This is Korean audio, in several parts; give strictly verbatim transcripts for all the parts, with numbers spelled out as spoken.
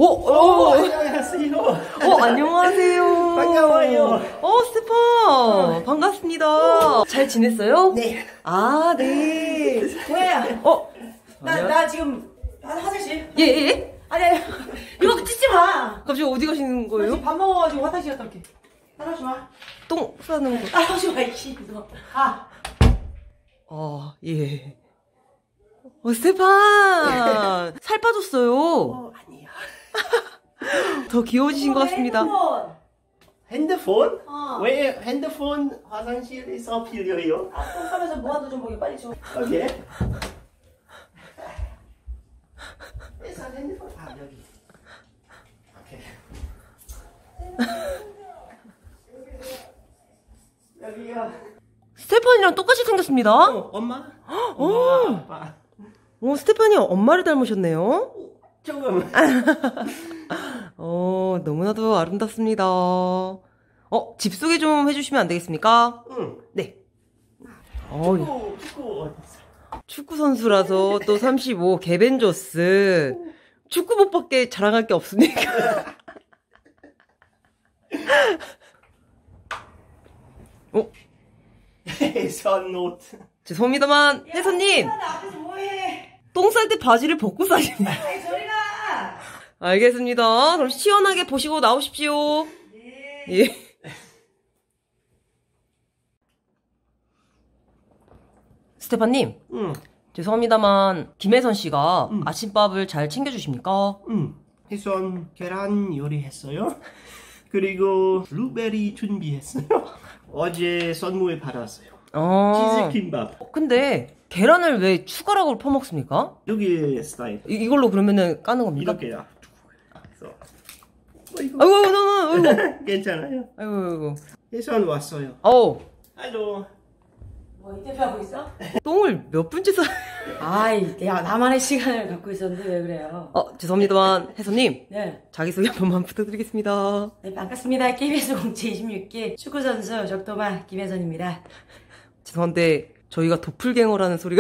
어, 어, 안녕하세요. 어, 안녕하세요. 반가워요. 어, 스테판. 어. 반갑습니다. 잘 지냈어요? 네. 아, 네. 뭐야? 어, 나, 나 지금 화- 화장실. 예, 예, 예? 아니, 아니, 이거 찍지 마. 갑자기 어디 가시는 나 거예요? 지금 밥 먹어가지고 화장실 갔다 올게. 따라오지 마. 똥 싸는 거. 따라오지 마, 이씨. 너. 가. 아, 예. 어, 스테판. 살 빠졌어요. 어, 아니야. 더 귀여워지신 것 같습니다. 핸드폰. 핸드폰? 어. 왜 핸드폰 화장실에서 빌려요? 아, 똥 싸면서 무한도 좀 보게 빨리 줘. 오케이. 그래서 핸드폰 아 여기. 오케이. 여기요. 스테판이랑 똑같이 생겼습니다. 어, 엄마? 엄마, 아빠. 오, 스테판이 엄마를 닮으셨네요. 조금. 어, 너무나도 아름답습니다. 어, 집 소개 좀 해주시면 안 되겠습니까? 응. 네. 어, 축구, 축구 어딨어? 축구 선수라서 또 삼십오 개벤저스. 축구복밖에 자랑할 게 없으니까. 어, 선노트. 죄송합니다만, 혜선님, 나 앞에서 뭐해? 똥 쌀 때 바지를 벗고 싸십니다. 아이, 저리 가. 알겠습니다. 그럼 시원하게 보시고 나오십시오. 네. 예. 스테판님, 응. 죄송합니다만, 김혜선 씨가 음. 아침밥을 잘 챙겨주십니까? 응. 혜선 계란 요리했어요. 그리고 블루베리 준비했어요. 어제 선물 받았어요. 어. 치즈김밥. 근데, 계란을 왜 추가락으로 퍼먹습니까? 여기 스타일. 이, 이걸로 그러면은 까는 겁니까? 이렇게요. 그래서 아이고, 아이고, 아이고, 아이고. 괜찮아요. 아이고, 아이고. 혜선 왔어요. 어우, 할로. 뭐, 인터뷰하고 있어? 똥을 몇 분째 싸, 아이, 야, 나만의 시간을 갖고 있었는데 왜 그래요? 어, 죄송합니다만, 혜선님, 네. 자기소개 한 번만 부탁드리겠습니다. 네, 반갑습니다. 케이비에스 공채 이십육 기 축구선수 적도마 김혜선입니다. 죄송한데, 저희가 도플갱어라는 소리가.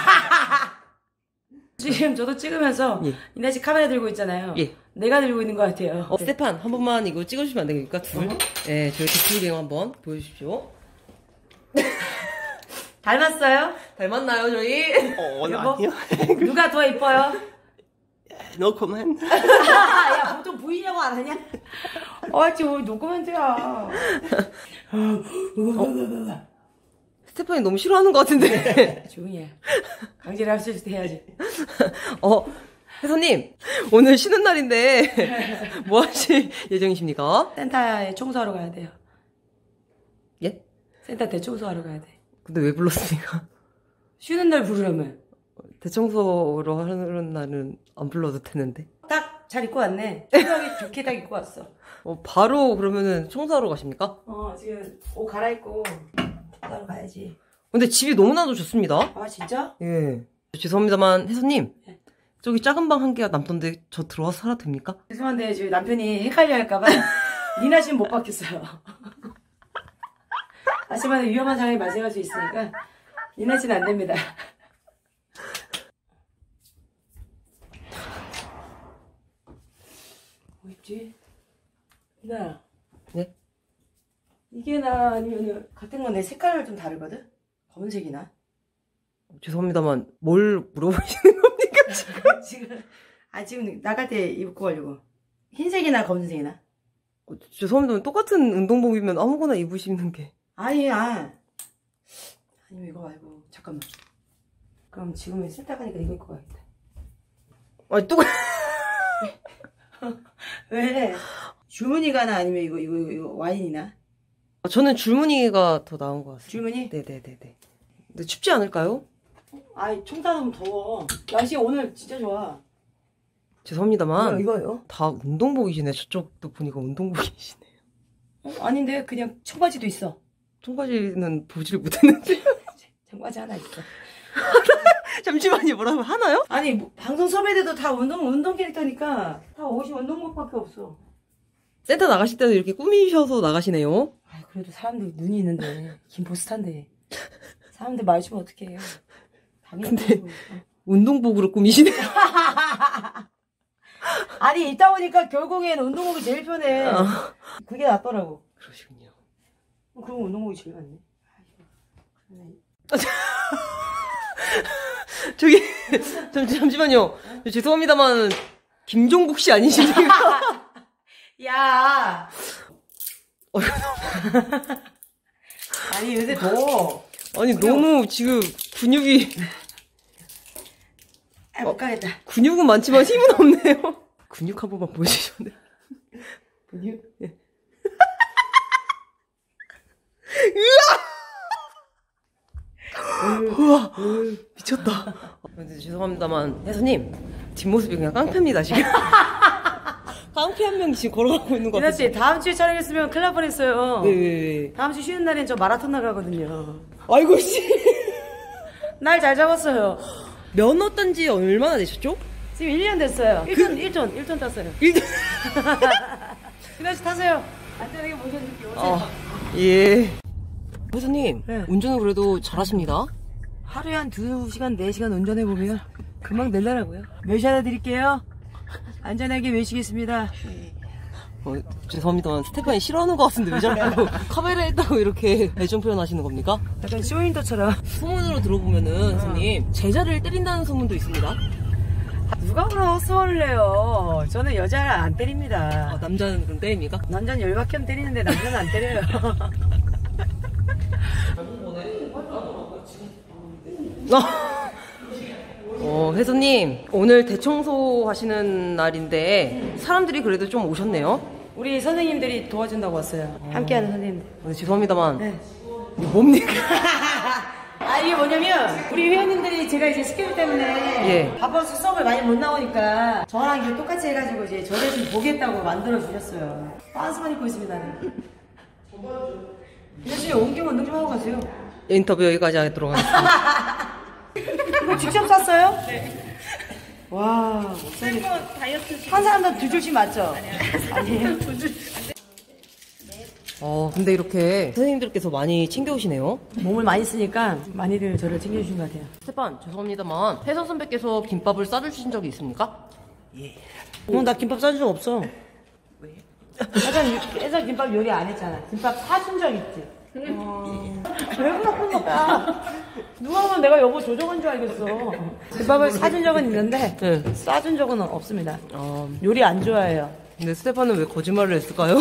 지금 저도 찍으면서 예. 이나 씨 카메라 들고 있잖아요. 예. 내가 들고 있는 것 같아요. 어, 스테판, 한 번만 이거 찍어주시면 안 되겠습니까? 둘. 네, 저희 도플갱어 한번 보여주십시오. 닮았어요? 닮았나요, 저희? 어, 여보? 아니요. 누가 더 이뻐요? No comment. 야, 보통 부인이라고 안 하냐? 아, 지금 노코멘트야. 스테판이 너무 싫어하는 것 같은데. 조용히 해. 강제를 할 수 있을 때 해야지. 어, 혜선님, 오늘 쉬는 날인데, 뭐 하실 예정이십니까? 센터에 청소하러 가야 돼요. 예? 센터 대청소하러 가야 돼. 근데 왜 불렀습니까? 쉬는 날 부르려면. 대청소로 하는 날은 안 불러도 되는데. 딱 잘 입고 왔네. 청소하기 좋게 딱 입고 왔어. 어, 바로 그러면은 청소하러 가십니까? 어, 지금 옷 갈아입고 따로 가야지. 근데 집이 너무나도 좋습니다. 아, 진짜? 예. 죄송합니다만, 혜선님. 네. 저기 작은 방 한 개가 남던데 저 들어와서 살아도 됩니까? 죄송한데 지금 남편이 헷갈려 할까봐 니나 씨는 못 받겠어요. 아침마다 위험한 상황이 발생할 수 있으니까 니나 씨는 안 됩니다. 뭐 있지? 나 네? 이게 나 아니면 같은 건데 색깔을 좀 다르거든? 검은색이나? 죄송합니다만, 뭘 물어보시는 겁니까? 지금 지금 아 지금 나갈 때 입고 가려고 흰색이나 검은색이나? 어, 죄송합니다만, 똑같은 운동복이면 아무거나 입으시는 게. 아니야. 아니면 이거 말고 잠깐만. 그럼 지금은 센터 가니까 이거 입고 가야겠다. 아니, 똑 왜? 줄무늬가나 아니면 이거 이거 이거 와인이나? 저는 줄무늬가 더 나은 것 같습니다. 줄무늬? 네네네네. 근데 춥지 않을까요? 아이 청담은 더워. 날씨 오늘 진짜 좋아. 죄송합니다만, 이거요? 다 운동복이시네. 저쪽도 보니까 운동복이시네요. 어? 아닌데 그냥 청바지도 있어. 청바지는 보질 못했는데. 청바지 하나 있어. 잠시만요, 뭐라고 하나요? 아니 뭐, 방송 섭외돼도 다 운동 운동 캐릭터니까 다 옷이 운동복밖에 없어. 센터 나가실 때도 이렇게 꾸미셔서 나가시네요. 아 그래도 사람들 눈이 있는데 김포스타인데 사람들 마주치면 어떡해요. 당연히. 근데 운동복으로 꾸미시네. 아니, 있다 보니까 결국엔 운동복이 제일 편해. 어. 그게 낫더라고. 그러시군요. 그럼 운동복이 제일 낫네. 저기, 잠, 잠시만요. 죄송합니다만, 김종국 씨 아니십니까? 야! 아니, 요새 더워. 아니, 너무 지금 근육이, 아, 못 가겠다. 근육은 많지만 힘은 없네요. 근육 한 번만 보여주시면 근육? 네. 우와! 미쳤다. 근데 죄송합니다만, 혜수님, 뒷모습이 그냥 깡패입니다, 지금. 깡패 한 명 지금 걸어가고 있는 것 이나 같아요. 씨, 다음 주에 촬영했으면 큰일 날 뻔했어요. 네, 네, 네. 다음 주 쉬는 날엔 저 마라톤 나가거든요. 아이고, 씨. 날 잘 잡았어요. 면허 딴 지 얼마나 되셨죠? 지금 일 년 됐어요. 일 톤, 일 톤, 일 톤 땄어요. 일 이나 씨 타세요. 안전하게 모셔줄게요. 오세요. 아, 예. 혜수님, 네. 운전은 그래도 잘하십니다. 하루에 한 두 시간, 네 시간 운전해보면 금방 늘더라고요. 묘시하다 드릴게요. 안전하게 모시겠습니다. 어, 죄송합니다만, 스테판이 싫어하는 것 같은데 왜 자꾸 카메라에 있다고 이렇게 애정 표현하시는 겁니까? 약간 쇼윈도처럼. 소문으로 들어보면은, 선생님, 제자를 때린다는 소문도 있습니다. 누가 그러 헛소리를 내요. 저는 여자를 안 때립니다. 아, 남자는 그럼 때립니까? 남자는 열받게 하면 때리는데 남자는 안 때려요. 어, 혜수님, 오늘 대청소 하시는 날인데, 사람들이 그래도 좀 오셨네요? 우리 선생님들이 도와준다고 왔어요. 함께하는 선생님들. 어, 죄송합니다만, 네. 이게 뭡니까? 아, 이게 뭐냐면 우리 회원님들이 제가 이제 스케줄 때문에 예. 바빠서 수업을 많이 못 나오니까 저랑 이거 똑같이 해가지고 이제 저를 좀 보겠다고 만들어 주셨어요. 빤스만 입고 있습니다. 이제 옮기면 운동 좀 하고 가세요. 인터뷰 여기까지 하도록 하겠습니다. 이거 직접 샀어요? 네. 와, 목사님. 한 사람당 두 줄씩 맞죠? 아니에요? 두 줄. 어, 근데 이렇게 선생님들께서 많이 챙겨오시네요. 몸을 많이 쓰니까 많이들 저를 챙겨주신 것 같아요. 스테판, 죄송합니다만, 혜서 선배께서 김밥을 싸주신 적이 있습니까? 어, 나 김밥 싸준 적 없어. 왜? 예전, 예전 김밥 요리 안 했잖아. 김밥 사준 적 있지. 어... 왜 그러니까? 누가 보면 내가 여보 조종한 줄 알겠어. 김밥을 사준 적은 있는데, 네. 싸준 적은 없습니다. 어, 요리 안 좋아해요. 근데 스테판은 왜 거짓말을 했을까요?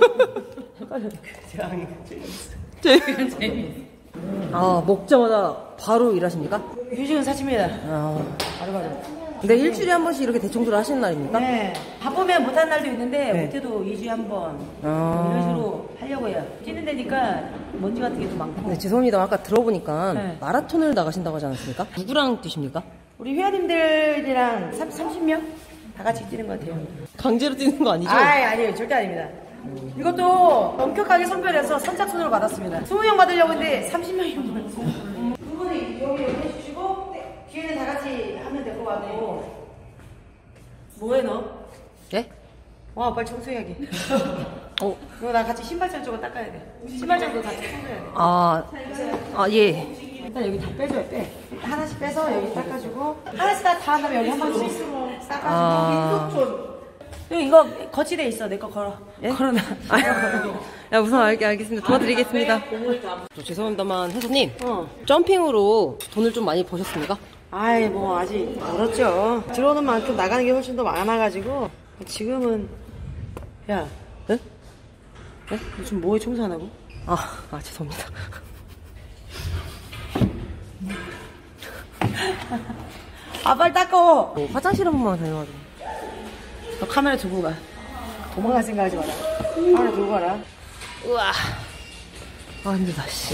재밌어. 재밌어. 아, 먹자마자 바로 일하십니까? 휴식은 사십니다. 아, 바로 바로. 근데 일주일에 한 번씩 이렇게 대청소를 하시는 날입니까? 네. 바쁘면 못하는 날도 있는데, 네. 못해도 이 주에 한 번. 아. 이런 식으로 하려고 해요. 뛰는 데니까 먼지 같은 게 좀 많고. 네, 죄송합니다. 아까 들어보니까 네. 마라톤을 나가신다고 하지 않았습니까? 누구랑 뛰십니까? 우리 회원님들이랑 삼십 명? 다 같이 뛰는 것 같아요. 강제로 뛰는 거 아니죠? 아이, 아니에요. 절대 아닙니다. 이것도 엄격하게 선별해서 선착순으로 받았습니다. 스무 명 받으려고 했는데 삼십 명이 모였어요. 두 분이 여기 여기 해주시고 뒤에는 다 같이 하면 될 것 같고. 뭐해 너? 예? 와, 빨리 청소해야지. 어, 너 나 같이 신발장 저거 닦아야 돼. 신발장도 같이 청소해야 돼. 아, 아, 예. 일단 여기 다 빼줘야 빼. 하나씩 빼서 여기 닦아주고 하나씩 다 다 한 다음에 여기 한 번씩 닦아주고. 아. 여기 이거 거치대 있어. 내 거 걸어. 예? 걸어놔. 야, 우선 알, 알겠습니다. 도와드리겠습니다. 저 죄송합니다만, 혜선님. 어. 점핑으로 돈을 좀 많이 버셨습니까? 아이, 뭐 아직 멀었죠. 들어오는 만큼 나가는 게 훨씬 더 많아가지고 지금은. 야, 네? 네? 요즘 뭐에 청소 안 하고? 아, 아, 죄송합니다. 아, 빨리 닦어. 어, 화장실 한 번만 다녀가지고. 너 카메라 두고 가. 도망갈 생각하지 마라. 카메라 두고 가라. 우와. 아, 힘들다, 씨.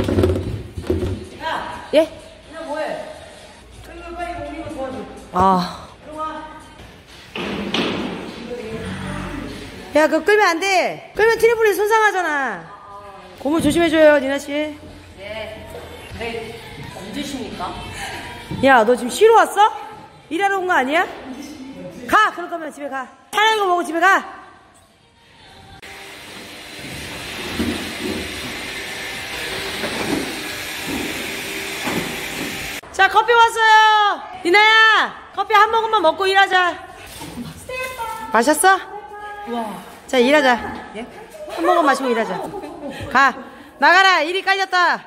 야, 예? 그냥 뭐해? 빨리 빨리 옮기고 도와줘. 아, 들어와. 야, 그거 끌면 안 돼. 끌면 트리플이 손상하잖아. 고무 조심해줘요, 니나씨. 네. 네. 언제십니까? 야, 너 지금 쉬러 왔어? 일하러 온 거 아니야? 가! 그럴 거면 집에 가. 사는 거 먹고 집에 가! 자, 커피 왔어요! 니나야! 커피 한 모금만 먹고 일하자. 마셨어? 와. 자, 일하자. 예? 한 모금 마시고 일하자. 가. 나가라. 일이 깔렸다.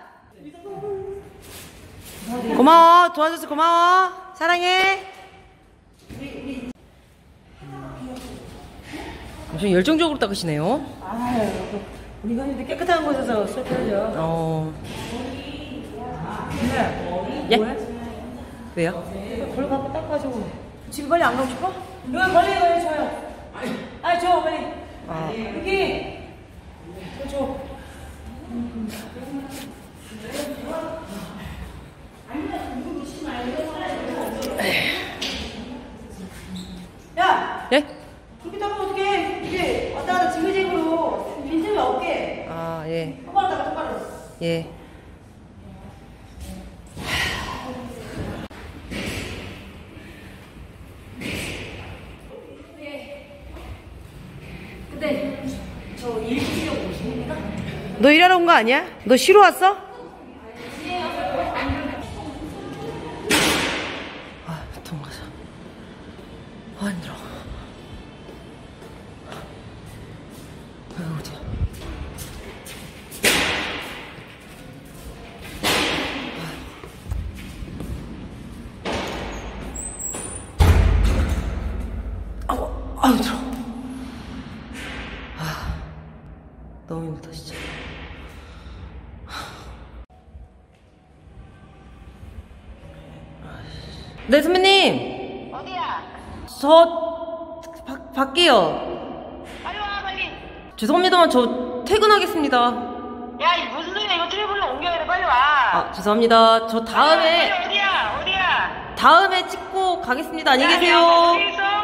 고마워. 도와줘서 고마워. 사랑해. 엄청 열정적으로 닦으시네요. 아유, 우리 형님들 깨끗한 곳에서 술 팔죠. 어. 근데, 예? 뭐해? 왜요? 걸로 가고 닦아가지고. 집에 빨리 안 가고 싶어? 여기 빨리 가요, 줘요. 아니, 줘, 빨리. 아. 여기. 줘, 줘. 야! 예? 그렇게 닦으면 어떡해. 이게 왔다 갔다 징글징글로 빈틈이 없게. 아, 예. 똑바로 닦아, 똑바로. 예. 너 일하러 온 거 아니야? 너 쉬러 왔어? 아, 통과자. 아, 힘들어. 아, 어디야? 아우, 아우, 힘들어. 아, 너무 힘들다, 진짜. 네, 선배님. 어디야? 저, 바, 밖에요. 빨리 와, 빨리. 죄송합니다만, 저 퇴근하겠습니다. 야, 이 무슨 소리야? 이거 트래블로 옮겨야 돼. 빨리 와. 아, 죄송합니다. 저 다음에, 빨리 어디야? 어디야? 다음에 찍고 가겠습니다. 안녕히 야, 야, 계세요. 어디 있어?